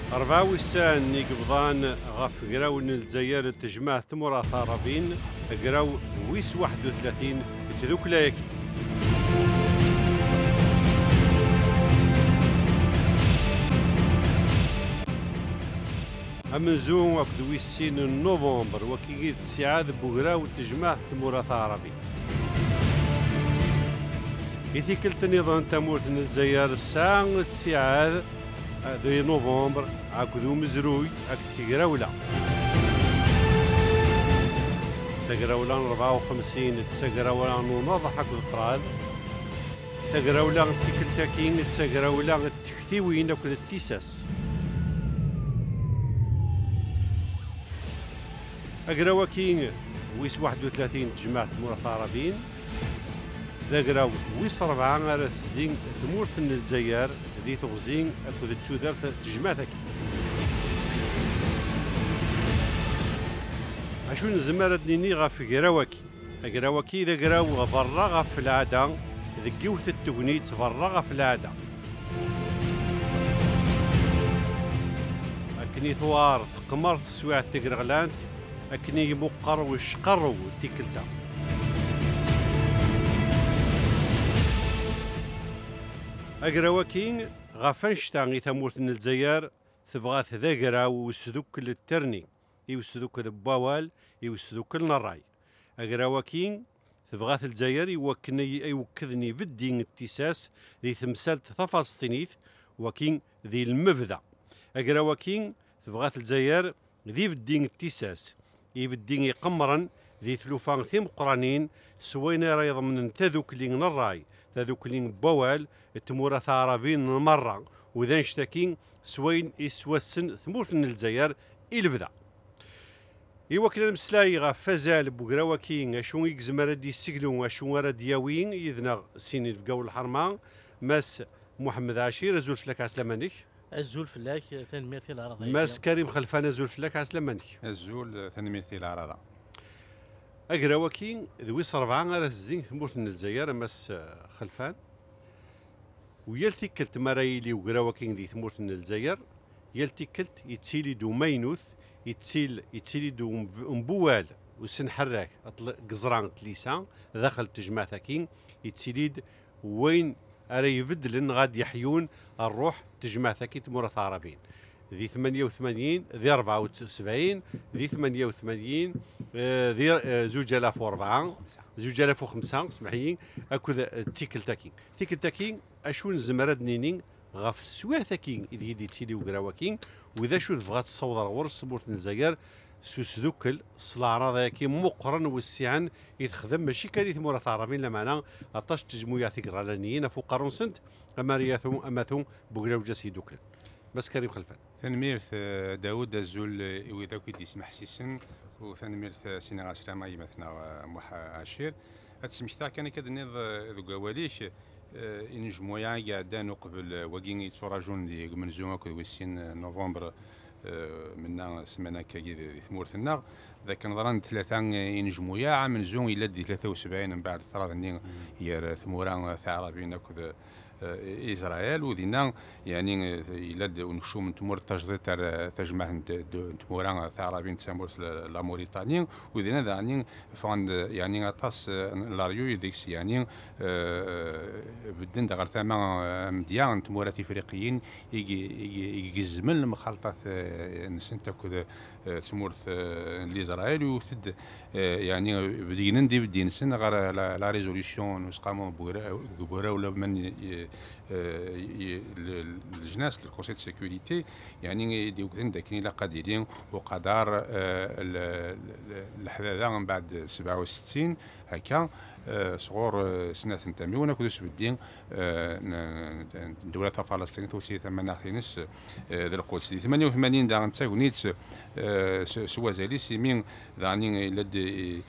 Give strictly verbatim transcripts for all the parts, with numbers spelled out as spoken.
أربعة وسان يقبضان غف قراو الجزائر تجمع ثمرة ثاربين قراو ويس واحد وثلاثين تذوك لايكي أمنزون وكد ويسين نوفمبر وكي تسعاد بقراو تجمع ثمرة ثاربين إذا كلت نظام تموت الجزائر الساعة تسعاد دي نوفمبر عاكدو مزروي عاك تقراولا تقراولا أربعة وخمسين تقراولا نوضح عاك القراد تقراولا تيكلتاكين تقراولا التكثيوين عاك التيساس أقراوكين ويس واحد وثلاثين جماعة مرثاربين ذاقراو ويس ربعة غير سدين تمورث الجزائر ذي تغزين أكو تشودر تجمعتك عشو نزمر دنيني غاف قراوكي قراوكي ذا قراو غفرغ في العادة ذكيوت التقني تفرغ في العادة أكني ثوار قمر تسويع تقرغلانت أكني مقر وشقر تيكلتا أقراوكين غافنشتان ثمورت الجزائر ثبغات ذاقرا وسدوك للترني يوسدوك البوال يوسدوك النراي أقراوكين ثبغات الجزائر يوكني يوكذني في الدين التساس ذي ثمثال فلسطينيث وكين ذي المفذا أقراوكين ثبغات الجزائر ذي في الدين التساس ذي في الدين يقمرا ذي ثلوفان ثيم قرانين سوينا رايض من تذوك لين الراي تذوك لين بوال التمورة ثارافين مرة وذا نشتكين سوين يسوسن ثمورت من الجزائر إلفدا إيوا كنا مسلاي غا فازال بوكراوكين اشون يكزم رادي يسقلون اشون رادي ياوين يذنا سيني في قول الحرمان ماس محمد عاشير ازول فلاك عسلامانك الزول فلاك ثاني ميرتي العراضي ماس كريم خلفان ازول فلاك عسلامانك الزول ثاني ميرتي العراضي أقراوكين ذويس ربعة غير الزين ثمورت من الجزائر ماس خلفان ويلتي كلت مرايلي وقراوكين ذي ثمورت من الجزائر يلتي كلت يتسيلي دو مينوث يتسيل يتسيلي دو مبوال وسن حراك قزران تليسان دخل تجمع ثاكين يتسيليد وين أري يبدلن غاد يحيون الروح تجمع ثاكين تمورث عربين ذي ثمانية وثمانين ذي أربعة وسبعين ذي ثمانية وثمانين ذي زوج آلاف وأربعة زوج آلاف وخمسة اسمحيين أكو تيكل تاكين تيكل تاكين أشون زمرد نينين غاف سوا ثاكين إذ يدي تيلي وقراوكين وإذا شو بغات تصور غور سبورت الجزائر سوسدوكل صلاع ذاكي مقرن والسيعان يتخدم ماشي كان يثمورث عربين لمعنى عطاش تجمويا ثقرانيين فوق قرن سنت أما رياثهم أماتهم بقراو جاسي دوكل بس كريم خلفان ثاني ميرث داود الزول وإذا كنت يسمح سيسن وثاني ميرث سينا غاسلامة يمثنا موح عشير هتسمحتا كان كدنيض ذو قواليش إن جمويا قاعدان قبل وقيني تراجون دي من زوما كل وسين نوفمبر منا سمانا كي ثمورث النار ذاك نظران ثلاثة إن جمويا عام زون إلى دي ثلاثة وسبعين من بعد ثلاثة نين هي ثموران ثعربين كذا إسرائيل ودينا يعني إلى ونشوف من تمور تجديد تجمع تموران ثعربين تسمور لا موريتانيا ودينا يعني فان يعني أطاس لاريو يديكس يعني بدن دغر ثما مديان تمورات إفريقيين يجي يجزمن المخالطات نسنت كذا تمورث لإسرائيل وثد يعني بدينا ندي بدين سن غير لا ريزوليسيون وسقامو بورا ولا من الجناس الكونسيل دو سيكوريتي يعني ديوكن داكين لا قادرين وقدر الحداثه من بعد سبعة وستين هكا صغور سنة تنتمي وناكو الدين الدولة الفلسطينية توسي ثمانية خينس ذا القدس دي ثمانية وثمانين داغن تاغنيت سوا زالي سيمين داني لد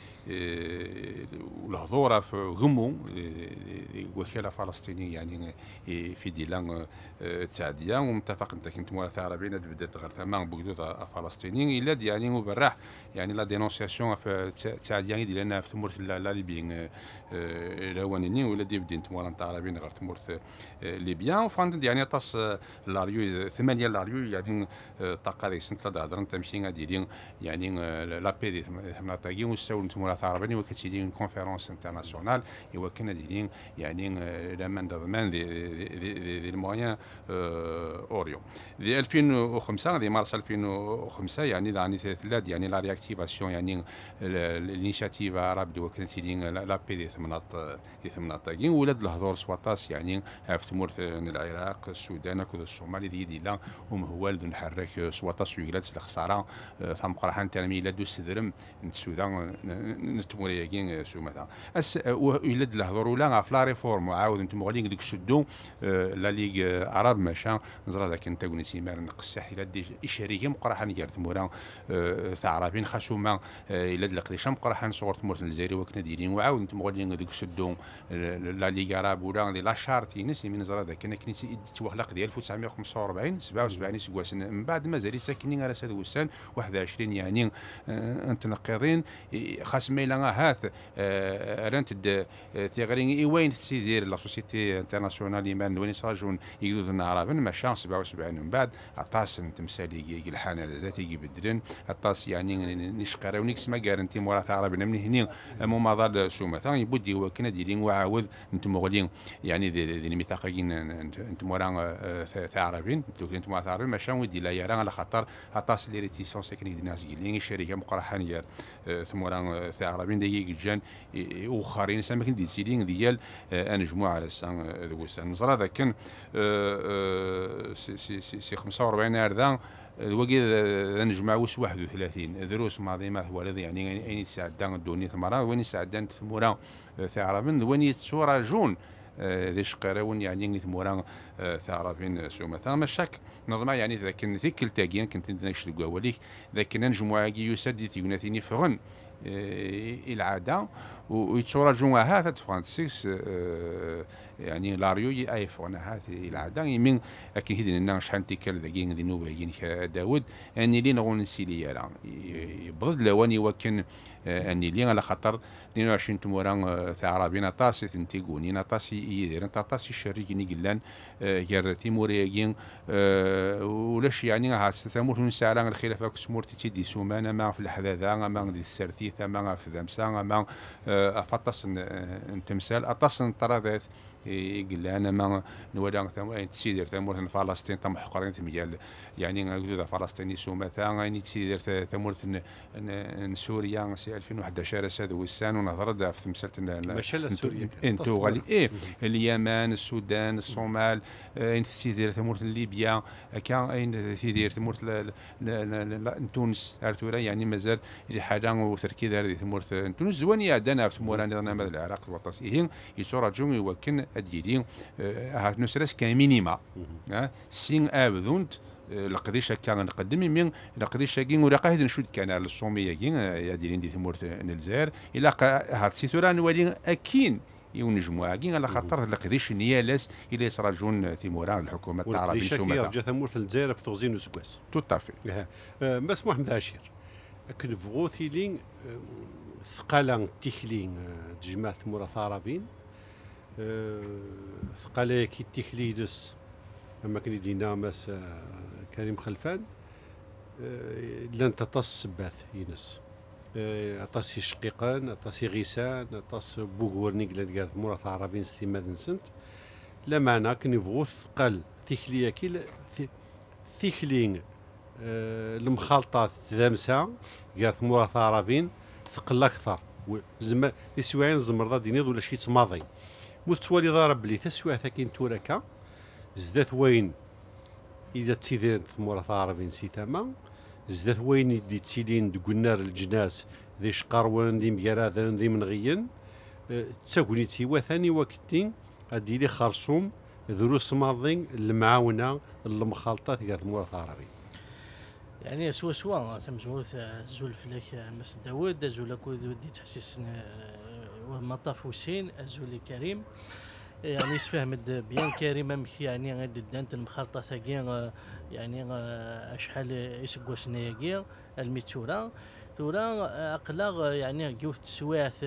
والحضور في غمو وكالة فلسطينية يعني في ديلان التعدية ومتفق انت كنت مؤثر عربيين بدات غير ثمان بوجود فلسطينيين الا يعني مبرح يعني لا دينونسياسيون في التعدية ديالنا في ثمورة لا ليبيين لوانيني ولا دي بدين تمورا نتاع عربين غير تمورث ليبيا وفرنت يعني طاس لاريو ثمانية لاريو يعني طاقة دي سنت لا هضر تمشي غادي لين يعني لا بي دي مناطقي وساول تمورا عربين وكتيلين كونفيرونس انترناسيونال ايوا كنا دايرين يعني لا من ضمان دي دي دي الموان اوريو دي ألفين وخمسة دي مارس ألفين وخمسة يعني يعني ثلاث يعني لا رياكتيفاسيون يعني الانيشاتيف عرب دي وكانت لين لا بي دي ثمنات دي ثمنات طاقين ولاد الهضور سواطاس يعني في تمورث العراق السودان كذا الصومال دي دي لا هم هو نحرك سواطاس ويلات الخساره ثم قرحان ترمي لا دوس درم السودان نتموريين سو مثلا اس ولاد الهضور ولا في لا ريفورم عاود انتم غاديين ديك شدوا لا ليغ عرب ماشا نزرا ذاك انت قلنا سيمار نقص حيلا دي اشاريه مقرحان ديال تمورا تاع عربين خشومه الى القديش مقرحان صور تمورت الجزائري وكنا دايرين وعاود انتم غاديين ديك شدوا لا ليغ عرب ولا لا شارتي ناس من نزرا ذاك انا كنت توخلق ديال ألف وتسعمائة وخمسة وأربعين سبعة وسبعين سكواس من بعد مازال ساكنين على ساد وسان واحد وعشرين يعني متنقضين خاص ميلا هاث رانت تيغرين اي وين تسيدير لا سوسيتي انترناسيونال ايمان وين يسراجون يقولوا لنا عربا ما شانس سبعة وسبعين من بعد عطاس تمثالي الحانه ذاتي يبدلن عطاس يعني نشقرا ونكس ما كارنتي موراث عربي من هنا مماضى سوما ثاني بودي وكنا ديرين وعاود انتم مغلين يعني ذي الميثاقيين انتم ورا تاع عربين انتم موراث عربي ما شان ودي لا يرى على خاطر عطاس لي ريتيسونس كاين الناس قايلين الشركه مقرحانيه ثم ورا تاع عربين دي جان واخرين سما كندير سيلين ديال انجموا على السان ذوسان نزرا ذاك كان سي سي سي خمسة وأربعين ارذان الوقت نجمع وس واحد وثلاثين دروس ماضي ما هو الذي يعني اين يساعدان دوني ثمرة وين يساعدان ثمورا تاع عربين وين يتصورا جون ذي شقراون يعني ثمورا تاع عربين سو مثلا ما شك نظما يعني ذاك ذيك التاكين كنت نشد قواليك ذاك نجمع يسدي ثيوناتيني فغن العاده ويتصور جون هذا فرانسيس يعني لاريو ايفون هذه العاده من اكيد لنا شحال تيكال ذاكين ذي نوبه يعني داود اني لي نغون نسيلي راه يبرد لواني وكن اني لي على خاطر اثنين وعشرين تمورا تاع عربينا طاسي تنتيغوني طاسي يدير طاسي شريكني قلان غير تيموريين ولاش يعني ها ثمور نسالان الخلافه كسمور تيدي سومانا ما في الحذاذه ما في السرثيثه ما في ذمسا ما فطس تمثال اطس طرادات يقول انا ما نولا تسيدير ثمور فلسطين تم حقرين تميال يعني نقول فلسطيني سوما ثاني تسيدير ثمور سوريا سي ألفين وأحد عشر ساد وسان ونهضر في تمثال ماشي سوريا انتو غالي ايه اليمن السودان الصومال ان تسيدير ثمور ليبيا كان اين تسيدير ثمور تونس ارتورا يعني مازال حاجه وتركيز هذه ثمور تونس زوانيه دنا في ثمور نظام العراق الوطني يصور جومي وكن اديرين هات نسرس كمينيما سين ابذونت لقديش كان نقدم من لقديش كين ولا قاعد نشد كان على الصوميه كين يديرين دي ثمور الجزائر الى هات سيتوران ولي اكين يونجموا كين على خاطر لقديش نيالاس الى يسرجون ثمورا الحكومه تاع عربي سومه رجع ثمور الجزائر في توزين وسكواس تو تافي بس محمد عاشر كن بغوتي لين ثقالا تيخلين تجمع ثمورا ثارافين ثقالا كي تيخليدس اما كان يدينا ماس كريم خلفان لن تطس سبات ينس اطاسي شقيقان اطاسي غيسان اطاس بوغورني قلت قالت موراث عربين ستيماد نسنت لا معنى كن يبغوا ثقال ثيخليا كي ثيخلين المخالطات ذامسا قالت موراث عربين ثقل اكثر زعما السواعين زمرضه دينيض ولا شي تماضي متوالي ضارب لي تسوى ثاكين توركا زدات وين إذا تسيدين ثمورة عربي نسيتاما زدات وين يدي تسيدين دقنار الجناس ذي شقروان ذي مقراذا ذي منغيين تساقوني تسيوا ثاني وقتين أدي لي خرصوم دروس ماضين المعاونة المخالطة ثقال ثمورة عربي يعني سوا سوا ثم زوث زول فلاك مس داود زول كود ودي تحسيس ومطاف حسين زول كريم يعني يسفهم بيان كريم مخي يعني غادي دانت المخالطه ثاقي يعني اشحال يسقوا سنايا الميتورا ثورا اقلا يعني جوت سواث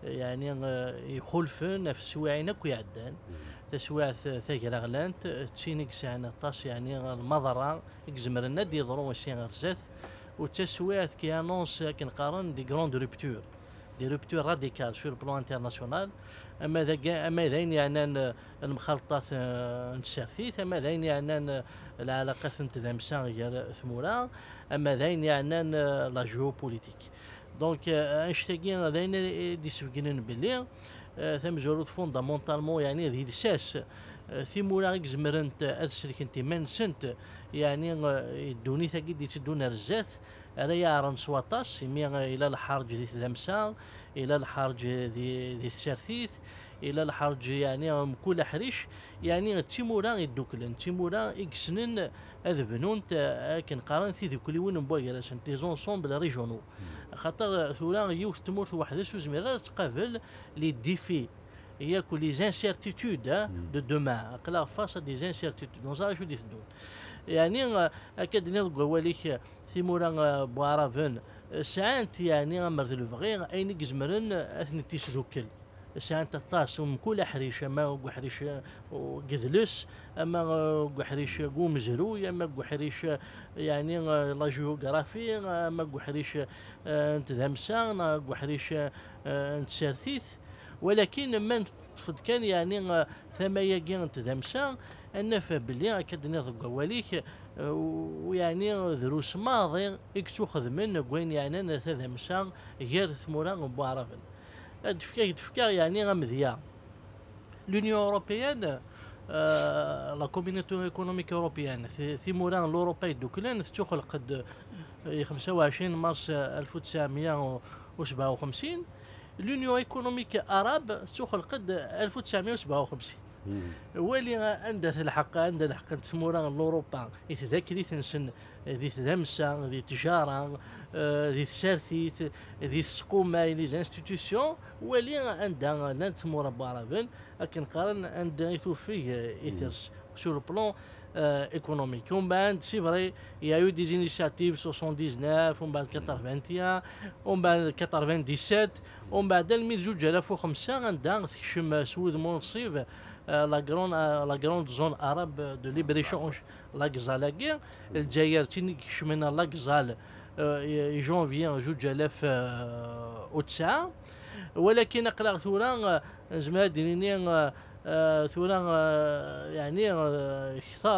يعني يخلفن في السواعين كو يعدان تسواع ثاقرا غلانت تشينيك ساعنا طاس يعني المضرة يكزمرنا دي ضرو وسين غرزات وتسواع كي انونس كنقارن دي غروند روبتور دي روبتور راديكال سور بلان انترناسيونال اما ذا اما ذين يعني المخالطات نتسارثيث اما ذين يعني العلاقات نتذامسان غير ثمورا اما ذين يعني لا جيوبوليتيك دونك انشتاقين ذين دي سبقين باللي ثم جرود فوندامونتالمون يعني هذه الاساس ثيمورا زمرنت السلك انت من سنت يعني يدوني ثقيد يتدون رزات انا يعرن سواطاس يمي الى الحرج ذي ذمسا الى الحرج ذي ذي السرثيث الى الحرج يعني كل حريش يعني تيمورا يدوكلن تيمورا يكسنن اذبنون كنقارن في كل وين مبويا سنتي زونسومبل ريجونو خاطر ثورا يوث تمورث وحده سوزميرا تقابل لي ديفي هي كل لي انسيرتيتود دو دومان قلا فاس دي انسيرتيتود نزار شو ديتدون يعني اكاد نلقى وليك ثيمورا بوارافن ساعات يعني مرذ الفغير اين يزمرن اثني تيسدوكل ساعات الطاس ومكل حريش اما حريش قذلس اما حريش قوم زرو اما حريش يعني لا جيوغرافي اما حريش نتذمسان حريش نتسارثيث ولكن من تفض كان يعني ثما يجي نتذمسان ان فبلي اكاد نضق وليك ويعني دروس ماضي يكتوخذ من وين يعني نتذمسان غير ثمورا بوعرفن دفكا دفكا يعني غمذيا لونيون اوروبيان لا كوميونيتي ايكونوميك اوروبيان في موران الاوروبي دوكلان تخلق قد خمسة وعشرين مارس ألف وتسعمائة وسبعة وخمسين لونيون ايكونوميك اراب تخلق قد ألف وتسعمائة وسبعة وخمسين ولي عندها الحق عندها الحق تموران الاوروبا يتذكري تنسن ذي تدمسا ذي تجاره ذي تسارثيث ذي سقوما لي زانستيتيسيون ولي عندها لا تمور بارافن لكن قارن عندها يتوفي ايثرس سور بلون ايكونوميك ومن بعد سي فري يا يو دي انيشيتيف تسعة ومن بعد واحد وثمانين ومن بعد سبعة وسبعين ومن بعد ألف ألف وخمسة عندها تكشم سود مونصيف لا غرون لا غروند زون عرب دو ليبر ايشونج لا غزالاكي الجزائر تيني كشمنا لا غزال جونفي جوج آلاف وتسعة ولكن اقلا ثورا زعما ديني ثورا يعني اختار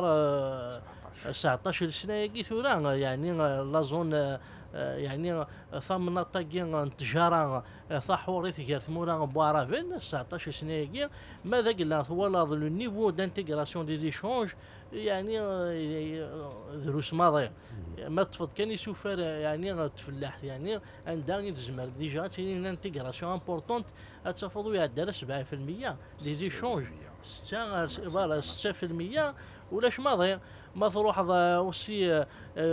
تسعطاش سنه يجي ثورا يعني لا زون يعني ثمن طاقي التجاره صحوريث غير ثمورا بوارافين تسعطاش سنه يجي ماذا قلنا هو لو نيفو دانتيغراسيون دي زيشونج يعني دروس ماضي ما تفض كان يسوفر يعني تفلاح يعني عندها يتزمر ديجا تيني انتيغراسيون امبورطونت تفضوا يعدل سبعة بالمئة دي زيشونج ستة فوالا ستة بالمئة ولاش ماضي ما تروح اوسي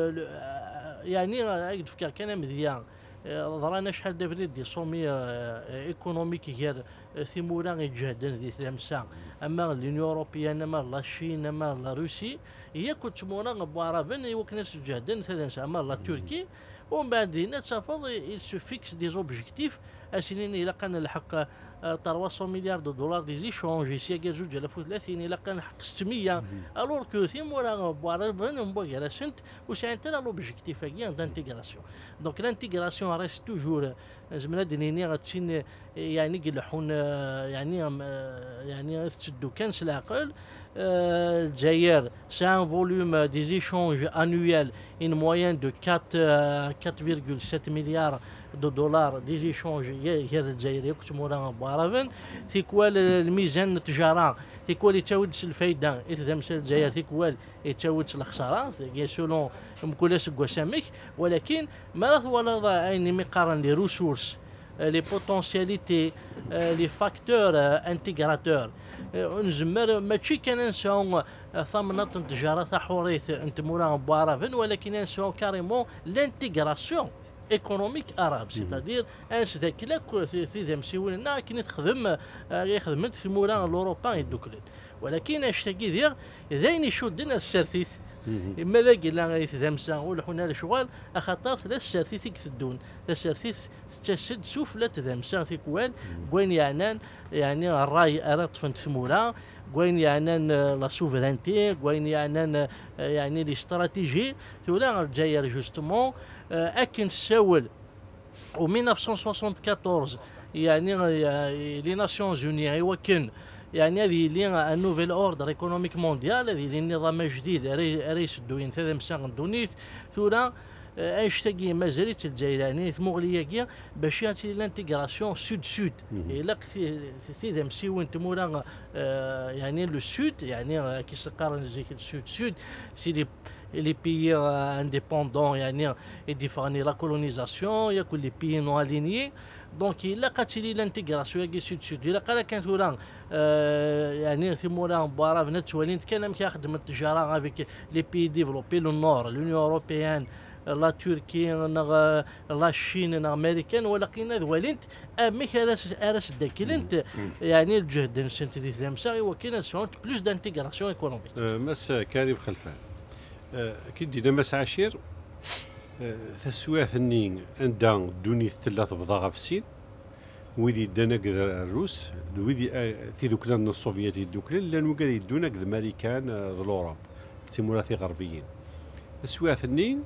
يعني عيد فكر كان مزيان ضرانا شحال دابا دي صومي ايكونوميك غير ثمورا يتجهدن ذي ثمسا اما لونيون اوروبيان اما لا الصين اما لا روسي هي كنت تمورا بوارافن يوكناس يتجهدن ثلاثه اما لا تركي ومن بعد هنا تفضل يسو فيكس دي زوبجيكتيف اسنين الى قنا الحق ثلاثمائة مليار دو دولار دي زيشونج سياكا زوج ألف وثلاثين الى قنا الحق ستمائة الور كو ثمورا بوارافن بوغا سنت وسانت لا لوبجيكتيف كاع دانتيغراسيون دونك لانتيغراسيون ريست توجور زعما دنيني غتسين يعني يقلحون يعني يعني تشدو كنس العقل الجزائر سي ان فوليوم دي زيشونج انويال ان موين دو أربعة فاصلة سبعة مليار دو دولار دي زيشونج غير الجزائر يكتب مورا بوارافن تيكوال الميزان التجاره تيكوال يتاود الفايده يتدمس الجزائر تيكوال يتاود الخساره سولون مكولاس كواسامك ولكن ما ولا عيني مقارن لي ريسورس لي بوتونسياليتي لي فاكتور انتيغراتور نزمر ماشي كان نساو ثمنات التجاره تاع حوريث انت مورا بوارافن ولكن نساو كاريمون لانتيغراسيون ايكونوميك اراب سيتادير انس ذاك لا في ذا مسيولنا كي تخدم يخدمت في مورا الاوروبا يدوكلين ولكن اش تاكي دير ذاين يشدنا السرثيث اما ذاك لا غيتدامسا ولا حنا الشغل اخاطر لا سارتي تيك تدون لا سارتي تسد سوف لا تدامسا تيكوال وين يعني يعني الراي اراد فنت ثمورا وين يعني لا سوفرانتي وين يعني يعني لي استراتيجي تولا الجزائر جوستومون اكن ساول و ألف وتسعمائة وأربعة وستين يعني لي ناسيونز اوني يوكن يعني هذه اللي النوفيل اوردر ايكونوميك مونديال هذه اللي النظام الجديد رئيس الدوين هذا مساق دونيث ثورة اشتاقي مازالت الجزائر يعني مغليه كيا باش ياتي لانتيغراسيون سود سود الا ثي مسيون تمورا يعني لو سود يعني كي سقارن زيك السود سود سي لي les pays euh, indépendants يعني يدفعني لا كولونيزاسيون ياكل لي بيي نو الينيي دونك الا قاتلي لانتيغراسيون كي سود سود الا قال كانت ورا آه يعني في مورا مباراه بنات وليد كان كيخدم التجاره افيك لي بيي ديفلوبي لو نور لونيون اوروبيان لا تركيا لا الصين الامريكان ولكن هذا وليد امك راس راس داكلنت يعني الجهد نسنت دي ثامسه وكاين سونت بلوس دانتيغراسيون ايكونوميك مس كريم خلفان كي دينا مس عشير تسويات النين عندها دوني ثلاث بضاعة في الصين ويدي دانا كذا الروس ويدي تي دوكلان الصوفيتي دوكلان لانو قاعد يدونا كذا الامريكان ذا الاوروب تيموراتي غربيين تسويات النين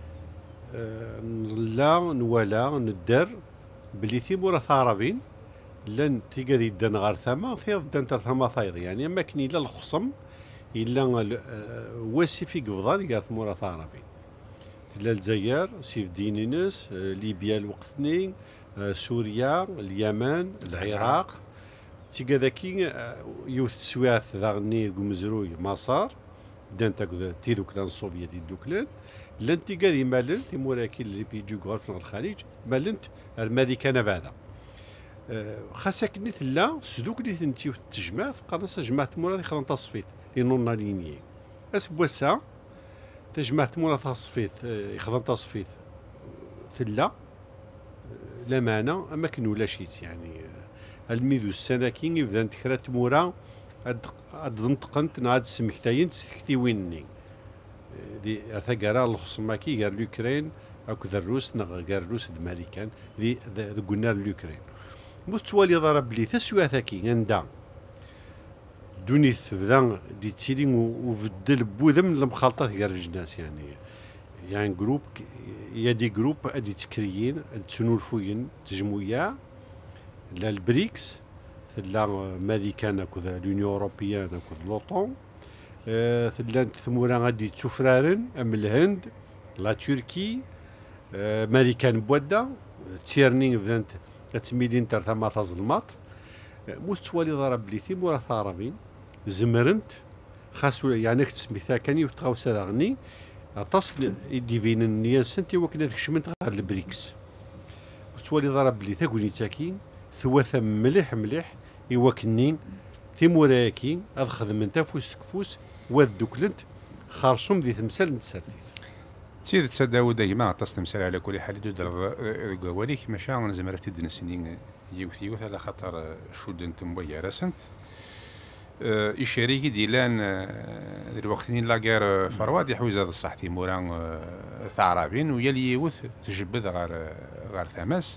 لا نوالا ندر بلي تيمورات عربيين لان تي قاعد يدان غار ثما فيض دان ثما فايض يعني اما كني لا الخصم الا واسي في قفضان قالت مورات عربي تلا الجزائر سيف دينينس ليبيا الوقتني سوريا اليمن العراق تي كذاكي يوث تسويات ذاغني مزروي مسار دانتا تي دوكلان الصوفيتي دوكلان لانتي قاعد مالن تي موراكي اللي بيجو غرف الخليج مالنت الامريكان بعدا خاصك نيت لا سدوك اللي تنتي تجمع قناص جماعه مورا خلان تصفيت لي نون لينيي اس بوسا تجمع مورا تصفيت يخدم تصفيت ثلا لا معنى اما كن ولا شيت يعني الميدو السناكين يبدا تكرات مورا اد نطقنت نعاد سمكتاين تسكتي ويني دي ارتقرا الخصماكي قال لوكرين او كذا الروس نغ قال الروس الامريكان دي قلنا لوكرين مستوالي ضرب لي تسواتاكي عندها دونيث بدا دي تيلين وبدل بوذم المخالطات قال الجناس يعني يعني جروب يا دي جروب ادي تكريين تسنولفوين تجمويا لا البريكس لا امريكان كذا لونيون اوروبيان كذا لوطون ثلا ثمورا غادي تسفرارن ام الهند لا تركي امريكان بودا تيرنين فانت تسميدين تاع ثما تظلمات مستوالي ضرب لي ثمورا ثارمين زمرنت خاص يعني تسميتها كاني وتغاوس غني تصل ديفين النياسنتي وكنا كشمنت غير البريكس مستوالي ضرب لي ثاكوني تاكين ثواثه مليح مليح يوكنين ثموراكي هاد خدمت فوس كفوس واد دوكلنت خارصوم ذي تمثال نتسالث تيد تسداو دايما عطاس تمثال على كل حال دو در قواليك ماشا زمرت دنا سنين يوث يوث على خاطر شود تمويا رسنت يشاريكي ديلان الوقتين لاكار فرواد يحوز هذا الصح تيموران ثعرابين ويلي يوث تجبد غير غير ثماس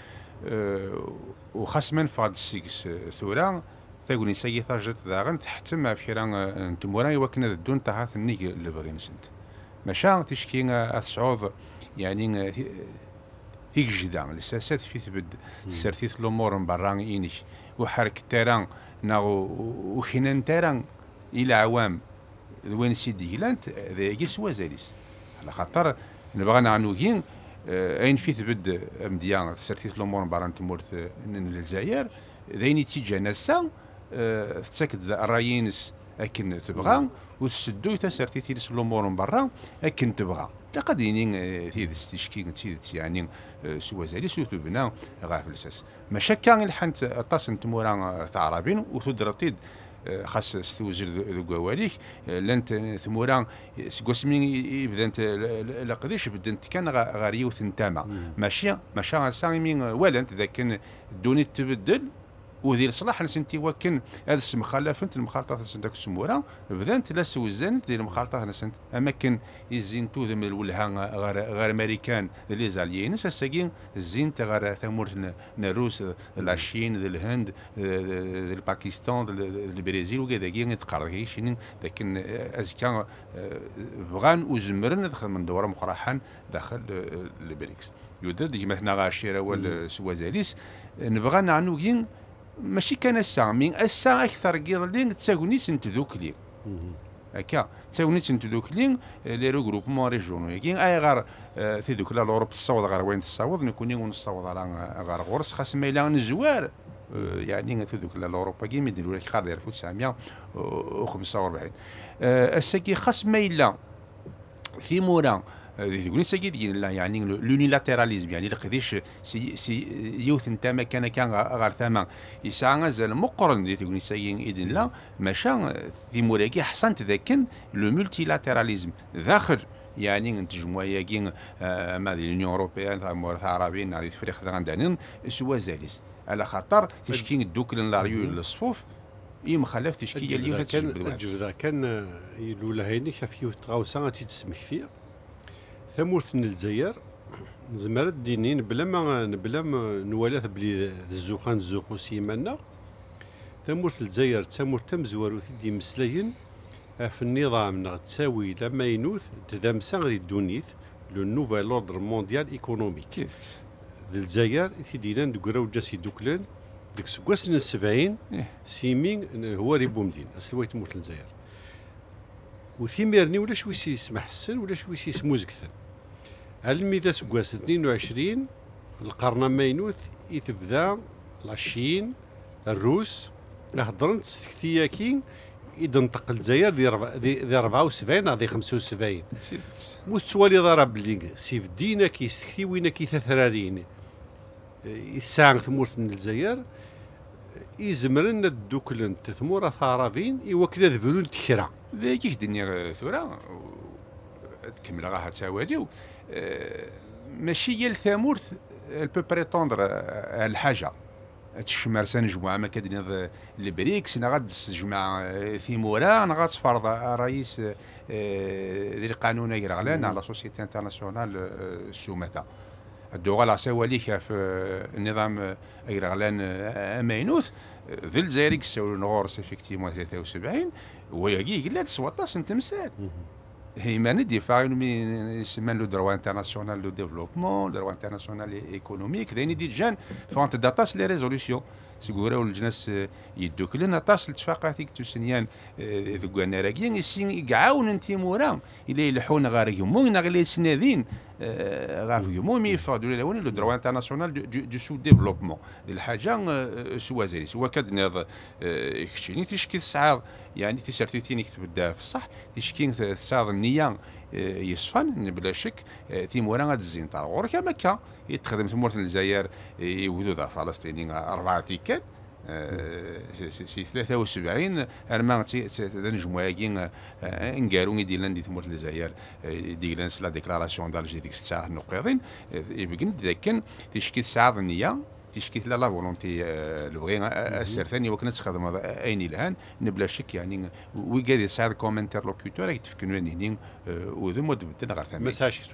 وخاص من فاد السيكس ثورا ثاقولي سيي ثرجت ذاغن تحتم في ران تموران وكنا الدون تاع النيك اللي باغي نسنت ماشا تشكي الصعود يعني فيك جدا الساسات في تبد سرتيت الامور من برا اينش وحرك تيران ناغو وخنان تيران الى عوام وين سيدي لانت ذا سوا زاليس على خاطر نبغى نعنوكين اين في تبد مديان سرتيت الامور من برا تمورث الجزائر ذاين تيجا ناسا تسكت الراينس اكن تبغى وتسدو تسرتي تيرس الامور من برا اكن تبغى لقدينين تيد استشكين تيد يعني سوا زالي سو تبنا غير في الاساس ما شكا الحنت طاس تمورا ثعرابين وتدرتيد خاص استوزر ذو قواليك لانت ثمورا سكوسمين يبدا انت لقديش بدنت كان غير يوث نتاما ماشي ماشي سامين ولا انت اذا كان دوني تبدل ودير صلاح نسنتي وكن هذا السم خلفنت المخالطات نسنتك السموره بدانت لا سوزنت ديال المخالطات نسنت اماكن يزين تو من الولها غير غير امريكان لي زاليين ساكين زين غير ثمور الروس الصين الهند الباكستان البرازيل وكذا كي تقرر شنو لكن ازكا بغان وزمرن دخل من دوره مقرحان داخل البريكس يودر ديك مثلا غاشيره ولا سوازاليس نبغى نعنو كين ماشي كان الساعة من الساعة أكثر قيرلين تساقونيس انت ذوكلين هكا تساقونيس انت ذوكلين لي روغروبمون ريجونو كين أي غار في ذوك لأوروب تصوض غار وين تصوض نكوني ونصوض على غار غورس خاص ما إلا نزوار يعني في ذوك لأوروبا كين مديروا لك خاطر ألف وتسعمائة وخمسة وأربعين الساكي خاص ما إلا في مورا يقولون ساكي لا يعني لونيلاتيراليزم يعني لقديش سي سي يوث انت ما كان كان غير ثما يسعى غزال مقرن دي تقولون ساكي اذن لا ماشا في موراكي حسنت ذاكن لو مولتيلاتيراليزم داخل يعني نتجمعوا ياكين ما دي لونيون اوروبيان تاع مورث عربيين نادي فريق غاندانين سوا زاليس على خاطر تشكين الدوك لاريو الصفوف يم خلاف تشكيل اللي كان الجبده كان الاولى هيني كافيو تغاوسا تيتسمح كثير ثمورت الجزائر نزمر الدينين بلا ما بلا ما نوالث بلي الزوخان الزوخو سيمانا ثمورت الجزائر ثمورت تمزوار وثدي مسلين في النظام نغ تساوي لما ينوث تدامسا غادي الدونيث لو نوفيل اوردر مونديال ايكونوميك الجزائر ثدينا ندقراو جاسي دوكلان ديك سكواس سبعين سيمين هو ريبو مدين اسلوي تموت الجزائر وثيميرني ولا شوي يسمح السن ولا شوي يسموز كثر الميدا سكواس اثنين وعشرين القرن ماينوث يتبدا لاشين الروس هضرن تستكتياكين إذا انتقل الجزائر دي أربعة وسبعين غادي خمسة وسبعين مستوالي ضرب لي سيف دينا كيستكتي وين كي ثرارين الساعة ثمورت من الجزائر يزمرن الدوكلن تثمور ثارافين يوكل ذبلون تكرا ذيك الدنيا ثورة تكمل غاها تساواجيو ماشي هي الثامورث البو بريتوندر الحاجة تشمر سنة جمعة ما كدني البريكس نغاد جماعة ثيمورا نغاد تفرض رئيس ذي القانون يرغلان على سوسيتي انترناسيونال السومتا الدول عساوليك في النظام يرغلان امينوث ذي الجزائر كساولو نغورس افكتيمون ثلاثة وسبعين ويجي قلت سواطاس نتمثال هيمان الدفاع من يسمى لو دروا انترناسيونال دو ديفلوبمون دروا انترناسيونال ايكونوميك ذاني دي جان فونت داتاس لي ريزوليسيون سيغوراو الجناس يدوك لنا تاس الاتفاقات تسنيان ذوك نراكين يسين يقعاون انتي مورا الى يلحون غاريهم مو نغلي سنادين غافيو مو مي فادو لون لو دروا انترناسيونال دو سو ديفلوبمون الحاجه سوازيري سوا كدنا كشيني تشكي تسعه يعني تسرتيتين يكتب في الصح تشكين تسعه النيه يصفن بلا شك تيمورا غاد الزين تاع غورك مكه يتخدم في مورث الجزائر يوجدوا فلسطينيين اربعه تيكان سي ثلاثة وسبعين ارما نجموا كاين نقارو ديالنا دي مورث الجزائر ديالنا لا ديكلاراسيون دالجي ديك الساعه نقيضين يبقى ذاك تشكي تسعه النيه تشكيت لا لا فولونتي البغي السر ثاني وكنا تخدم اين الان نبلا شك يعني وي قاعد يساعد كومنتر لوكيتور يتفكروا هنا وذو مود بدنا غير ثاني مساجر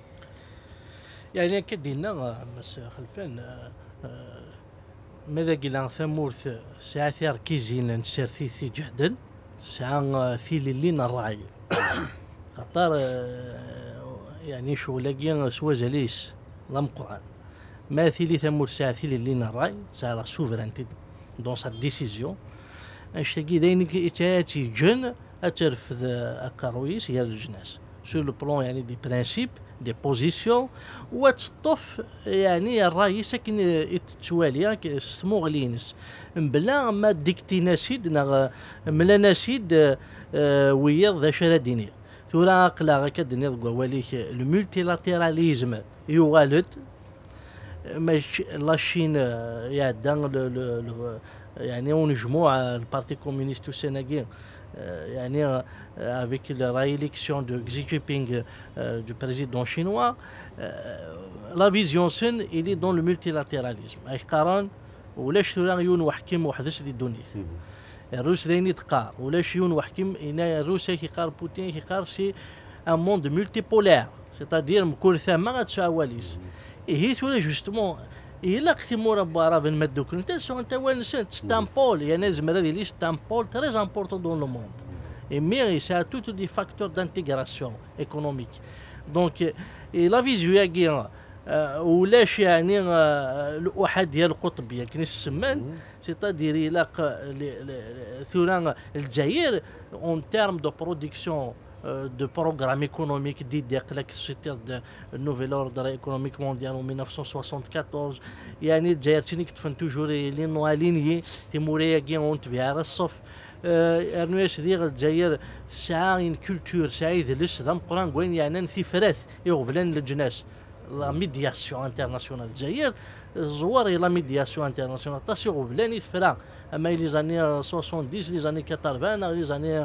يعني كدينا بس خلفان ماذا قلنا ثمورث ساعة ثير كيزين نسير ثي جهدا ساعة ثي لين الرعي خطر يعني شو لاقيا سوازاليس لم قران ما ثيلي ثمور ساعة ثيلي لينا راي ساعة لا سوفرانتي دون سا ديسيزيون اشتاقي داينك اتاتي جن اترف اكارويس هي الجناس سو لو بلون يعني دي برانسيب دي بوزيسيون وتطف يعني الراي ساكن يتواليا ستموغلينس بلا ما ديكتينا سيد ملا ناسيد ويا ذا شراديني ثورا اقلا كدني وليك المولتيلاتيراليزم يغالد مش لاشين يعدان يعني ونجموع البارتي كومونيست السنغالي يعني avec la réélection de Xi Jinping euh, du président chinois euh, la vision saine il est dans le multilatéralisme اي قران ولاش ثورا يون وحكيم وحدش دي دونيت الروس داين يتقار ولاش يون وحكيم إن الروس كيقار بوتين كيقار سي ان موند مولتي بولار سيتادير مكل ثما غتساواليس هي ثورا جوستمون إلا قتي مورا بارافن مدوك انت سو انت وين سنت ستامبول يعني زمرا ديالي ستامبول تري امبورطون دون لو موند et mais ça a tous des facteurs d'intégration économique donc et la vision ولاش يعني الأحد ديال القطبيه كنيس السمان سيتادير إلا ثورا الجزائر اون تيرم دو برودكسيون de programme économique dit de la société de nouvel ordre économique mondial en mille neuf cent soixante-quatorze يعني الجزائر تنيك تفن توجور لي نو الينيي تيموريا كي اونت بها الصف ارنواش ديال الجزائر ساعه ان كولتور سعيد لس ذم قران وين يعني في فرث يغبلان الجناس لا ميدياسيون انترناسيونال الجزائر زوار لا ميدياسيون انترناسيونال تاسيو غبلان يتفرا اما لي زاني سبعين لي زاني ثمانين لي زاني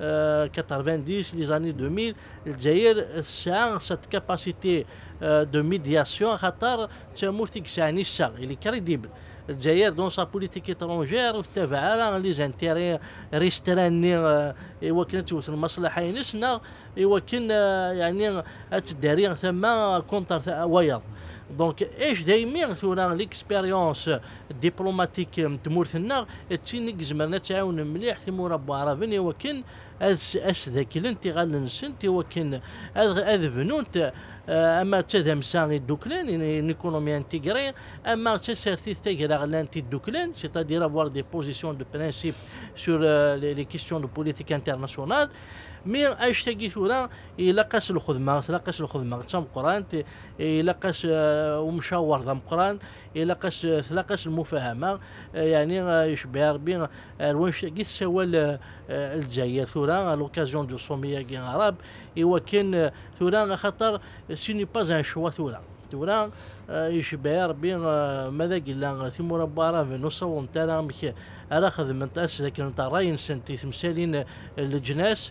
ثمانين لي زاني ألفين الجزائر ساعه سات كاباسيتي دو ميدياسيون خاطر تمور تيك ساعني السا اللي كريديبل الجزائر دون سا بوليتيك اترونجير وتابعها لي زانتيري ريستراني ايوا كانت توصل المصلحه ينسنا ايوا كان يعني التداري ثم كونتر ويض دونك ايش دايما ثورا ليكسبيريونس ديبلوماتيك تمورثنا تشينيك زمرنا تعاون مليح تمور بارافين ايوا كان اس ذاك الانتقال للسنت ايوا كان هذا بنونت اما تذم ساغي دوكلان ايكونومي انتيغري اما تسيرتي تيغرا لانتي دوكلان سيتادير افوار دي بوزيسيون دو برينسيپ سور لي كيستيون دو بوليتيك انترناسيونال مي اش تاكي ثورا الا قاس الخدمه الا قاس الخدمه تم قران الا قاس ومشاور ضم قران الا قاس ثلاقاس المفاهمه يعني يشبه بين واش تاكي تسوى الجزائر ثورا لوكازيون دو سوميا كي عرب ايوا كان ثورا خاطر سي ني با ان شوا ثورا ثورا يشبه بين ماذا قلنا ثمورا بارا في نصو نتاع مك على خدمه تاس لكن تاع راين سنتي تمثالين الجناس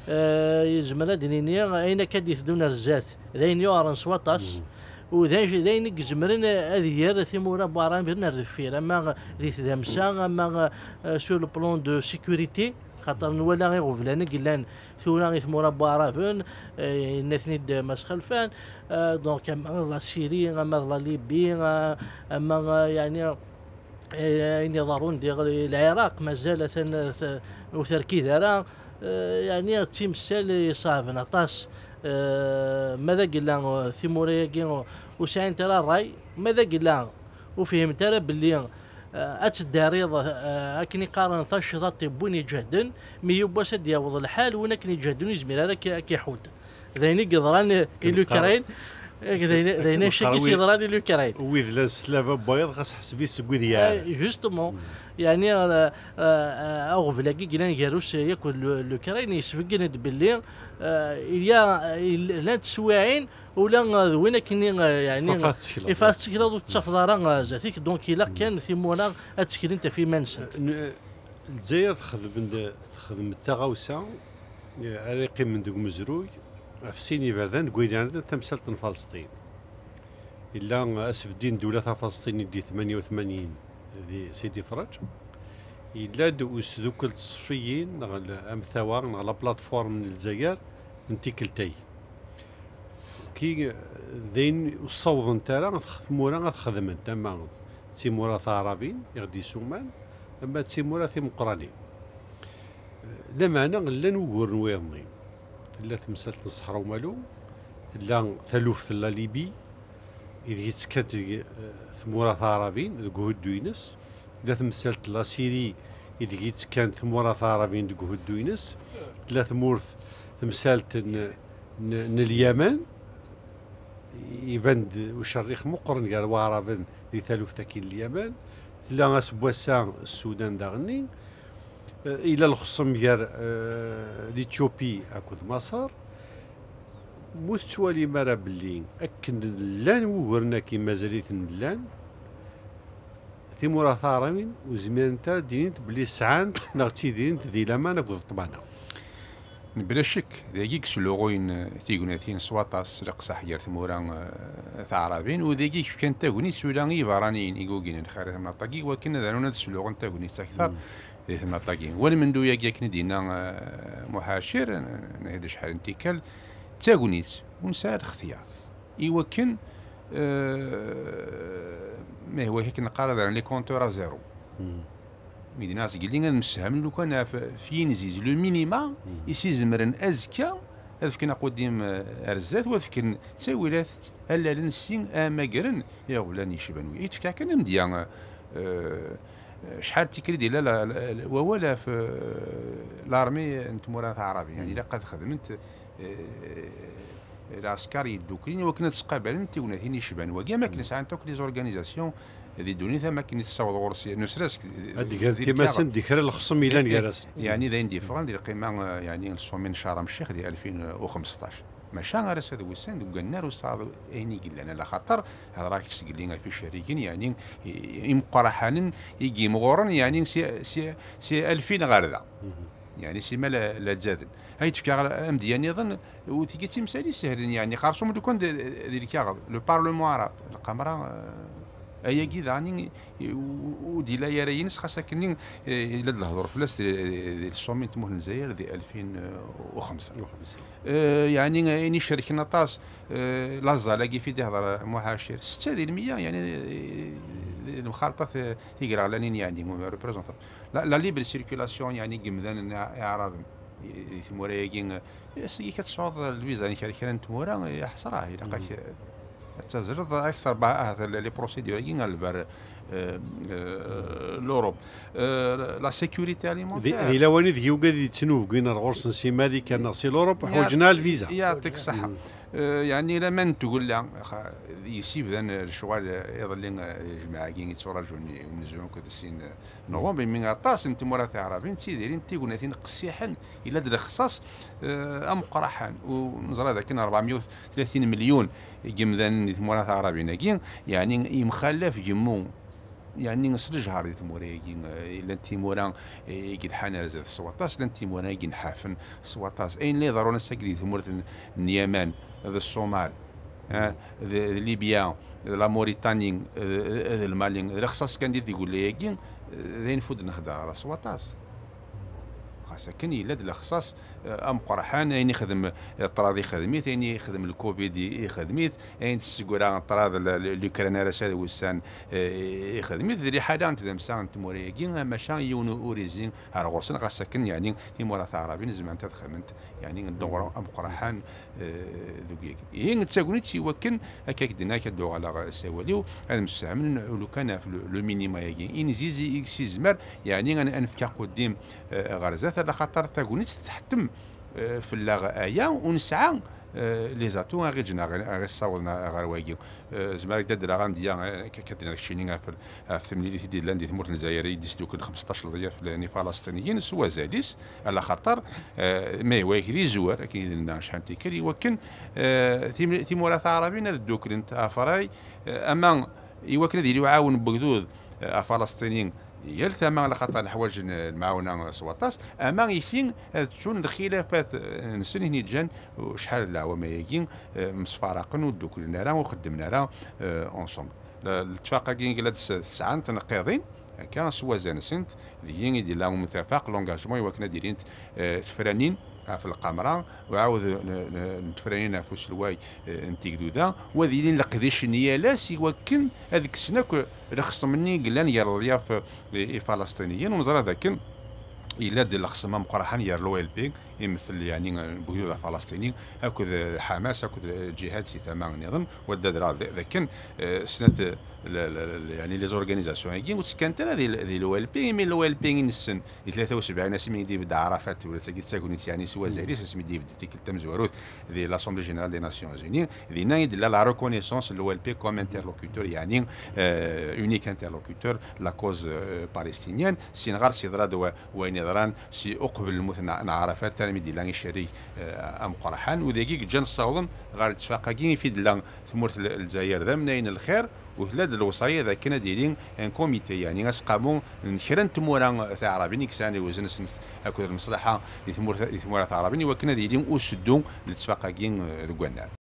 يزمر دينيا اين كديت دون الزات ذين يورن سواطاس وذاين ذين يزمرن هذه ثمورا بارا في الرفير اما ريت دمسا اما سور لو بلون دو سيكوريتي خاطر ولا غير غفلان قلان ثورا ثمورا بارا فين نثنيد مسخلفان دونك اما لا سيري اما لا ليبي اما يعني يعني ضرون ديال العراق مازال وتركي ذرا يعني تيمثال صعب نطاس ماذا قلنا ثموريا كي وسعين ترى الراي ماذا قلنا وفهمت ترى باللي اتداريض اكني قارن ثشطات بوني جهدن مي يباس دياوض الحال وين كني جهدن يزمير كيحوت ذيني قدران الاوكرين ذيني شكي سيدران الاوكرين ويذ لا سلافا بيض خاص حسبي سكوي ديال جوستومون يعني اغفل كي قلنا يروس ياكل الاوكرين يسبقنا باللي يا لا تسواعين ولا وين كني يعني فات تشكيلا وتفضل ذاتك دونك الا كان في مونا تشكيل انت في منسى الجزائر تخدم تخدم التغاوسه عريقي من دوك مزروي في سيني فردان كويدان تمثال فلسطين الا اسف الدين دوله فلسطين دي ثمانية وثمانين دي سيدي فرج الا دوس دوك التصفيين ام ثوا على بلاتفورم من الجزائر انتي كلتي كي ذين الصوت نتاعها مورا غتخدم انت ما تيمورا ثارابين يغدي سومان اما تيمورا ثي مقراني لا معنى لا نور نويرني لا تمثال الصحراء ومالو لا ثلوث لا ليبي اذا يتسكت ثمورا ثارابين الجهود دوينس لا تمثال لا سيري اذا يتسكن ثمورا ثارابين الجهود دوينس لا ثمورث تمثال اليمن يفند وشريخ مقرن قال وارافن اللي ثالوث تاكين اليمن لا اسبواسا السودان داغني الى الخصم ديال ليثيوبي اكود مصر مستوالي مرا باللي اكن لان ورنا كي مازاليت لان ثمورا ثارمين وزمير نتا دينت بلي سعانت نغتي دينت ذي لما ناكود طبانا بلا شك ذاك سلوغوين تيغوناتين سواطاس رقصة حيار ثمورا ثعرابين وذاك كان تاغوني سولاني بارانيين يقوغين الخارج من الطاقي وكنا ذارونا سلوغون تاغوني أكثر ذي من الطاقي ولمن دو ياك ندينا محاشر نهدي شحال انتكال تاغونيت ونسار اختيار يوكن ما هو هيك نقال لي كونتور زيرو ميدي ناس قايلين نسهم لو كان في نزيز لو مينيما يسيزمرن ازكى فكنا قديم ارزات وفكن تساويلات الا لنسين اماكرن يا ولاني شبانوي يتفكا كان مديا شحال تيكري ديال لا ولا في لارمي انت مرات عربي يعني لا قد خدمت العسكري الدوكرين وكنا تسقابل انت وناثيني شبان وكاع ما كنا ساعات توك لي زورغانيزاسيون هذه دوني ثما كاين تصاوض غورسي نسراسك هذيك كيما سن ديكرا الخصم الى نكراس يعني ذا انديفرون ديال القيمه يعني الصومين شرم الشيخ ديال ألفين وخمسطاش ماشي غير هذا وسان دوك النار وصاد عيني قال لنا لا خاطر هذا راك تسقل لنا في شريكين يعني يمقرحان يجي مغورن يعني سي سي سي ألفين غير يعني سي ما لا تزاد هاي تفكر ام ديال نظن وتيجي تمثالي سهل يعني خارصهم دو كون ديك لو بارلمون عرب القمره ايا كي داني ودي لا يرينس خاصه كني الا الهضور فلاس ديال الصومين تموت الجزائر ديال ألفين وخمسة يعني اني شركنا طاس لازا لاقي في هضر محاشر ستة ديال المية يعني المخالطه تيقرا لاني يعني ريبريزونطون لا ليبر سيركيلاسيون يعني قمدان اعراض تمورايين سي كتصعد الفيزا يعني كان تمورا حصراه الا لقاك تزرد اكثر بقى لي بروسيدور كاين البر لوروب لا سيكوريتي اليمونتير الا واني ذي وقادي تنوف كاين غورس نسي مالي كان نسي لوروب حوجنا الفيزا يعطيك الصحه يعني لما تقول لا يسيب ذا الشغل يظل جماعه كاين يتفرجوني ونزون كذا سين نوفمبر من طاس انت مرات عربين تيديرين تيقولنا ثين قسيحا الى ذا الخصاص ام قرحان ونزرا ذاك أربعمائة وثلاثين مليون جمذان مرات عربين كاين يعني يمخلف جمو يعني نصر جهار ثموري الا تيمورا كي حنا رزاف سواطاس لان تيمورا كي نحافن سواطاس اين لي ضروري نسكري ثمور اليمن هذا الصومال ها ليبيا لا موريتاني المالي الخصاص كان دي يقول لي كي زين فود نهضر على سواطاس خاصة كان يلاد الاختصاص ام قرحان يعني يخدم الطراض يخدميت يعني يخدم الكوفيد يخدميت يعني تسكورا الطراض الاوكرانيا رسال وسان يخدميت ذي حاجه انت مسان تموريكي ماشا يونو اوريزين على غرسن خاصة كان يعني يمورات عربي زعما انت خدمت يعني الدور ام قرحان ذوك هي تساكونيت يوكن هكاك دينا كدو على سواليو هذا مستعمل لو كان في لو مينيما يعني ان زيزي اكسيزمر يعني انا انفكا قديم غرزات على خاطر تاكونيت تحتم في اللغه ايا ونسعى لي زاتو غير جنا غير صاولنا غير واجيو زعما داد لا غانديا كدير الشينيغا في الثمانينات ديال لاندي ثمور الجزائر يديس دوك خمسطاش ضياف في فلسطينيين سوا زاديس على خاطر ما هو يكري زوار كاين لنا شحال تيكري ولكن تيمورات عربيين دوك انت افراي اما يوكل ديال يعاون بقدود فلسطينيين يلثم على خاطر الحوايج المعاونه سواطاس اما يفين تكون الخلافات نسني جان وشحال العوام ياكين مصفارقن ودوك لنا وخدمنا راه اونصومبل الاتفاق كاين قال تسعه تنقيضين كان سوا زانسنت اللي يدير لهم متفق لونجاجمون وكنا دايرين تفرانين في القمره وعاود نتفرانين في سلواي نتيكدودا وذيلين لقديش نيالاس يوكن هذيك السنه رخص مني قلان يا الضياف فلسطينيين ونظر هذاك إلا ديال الخصم مقرحان يا لو ال بي يمثل يعني بغيو الفلسطينيين هكذا حماس هكذا جهاد سي ثمان نظن وداد ذاك سنه يعني لي زورغانيزاسيون كاين وتسكنت هذه لو ال بي مي لو ال بي نسن ثلاثة وسبعين ناس من يدي بدا عرفات ولا تاكونيت يعني سوا زاليس اسمي دي ديك التمزوروت دي لاسومبلي جينيرال دي ناسيونز اوني دي نايد لا ريكونيسونس لو ال بي كوم انترلوكوتور يعني اونيك انترلوكوتور لا كوز بالستينيان سي نغار سي ضراد وين ضران سي اقبل المثنى عرفات ثاني ديال لاني شريك ام قرحان وذاكي جا نصاوضن غير الاتفاق كاين في دلا ثمورت الجزائر ذا منين الخير وهلاد الوصايه ذا كنا دايرين ان كوميتي يعني اسقامون نكرا تمورا تاع عربي نكساني وزن اكو المصلحه لثمور لثمورات عربي وكنا دايرين وسدوا الاتفاق كاين ذكوانار